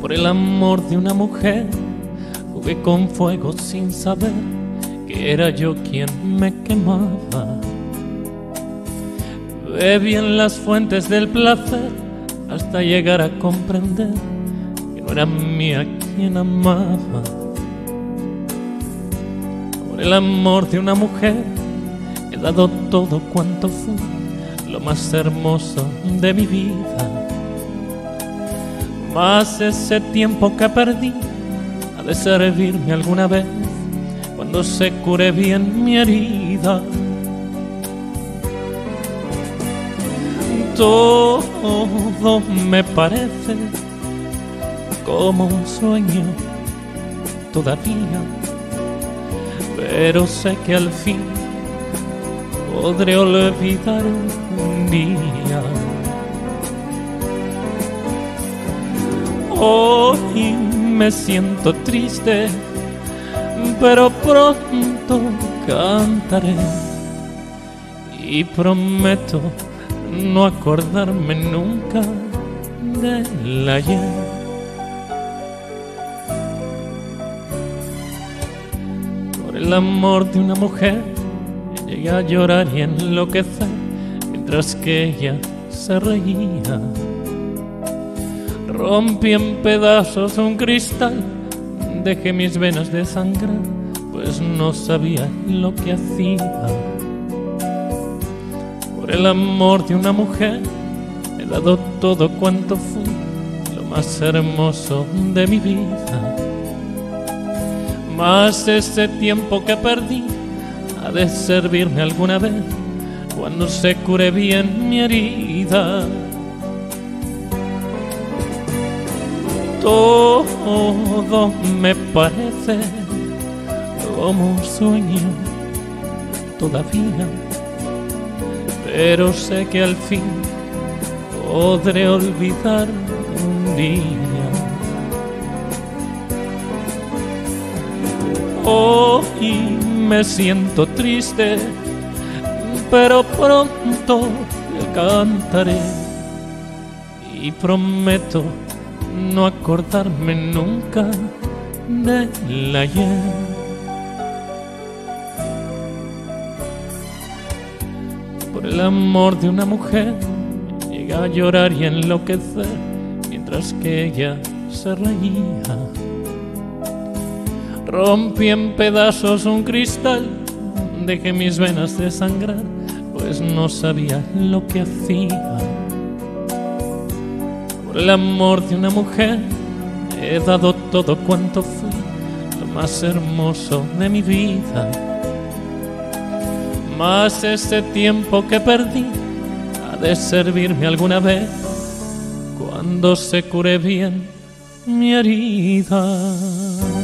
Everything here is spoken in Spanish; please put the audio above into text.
Por el amor de una mujer jugué con fuego sin saber que era yo quien me quemaba. Bebí en las fuentes del placer hasta llegar a comprender que no era mía quien amaba. Por el amor de una mujer he dado todo cuanto fui, lo más hermoso de mi vida. Mas ese tiempo que perdí ha de servirme alguna vez cuando se cure bien mi herida. Todo me parece como un sueño todavía, pero sé que al fin podré olvidar un día. Hoy me siento triste, pero pronto cantaré y prometo no acordarme nunca del ayer. Por el amor de una mujer llegué a llorar y enloquecer mientras que ella se reía. Rompí en pedazos un cristal, dejé mis venas desangrar, pues no sabía lo que hacía. Por el amor de una mujer he dado todo cuanto fui, lo más hermoso de mi vida. Mas ese tiempo que perdí ha de servirme alguna vez cuando se cure bien mi herida. Todo me parece como un sueño todavía, pero sé que al fin podré olvidar un día. Hoy me siento triste, pero pronto cantaré y prometo no acordarme nunca del ayer. Por el amor de una mujer llegué a llorar y enloquecer mientras que ella se reía. Rompí en pedazos un cristal, dejé mis venas desangrar, pues no sabía lo que hacía. Por el amor de una mujer he dado todo cuanto fui, lo más hermoso de mi vida. Mas ese tiempo que perdí ha de servirme alguna vez cuando se cure bien mi herida.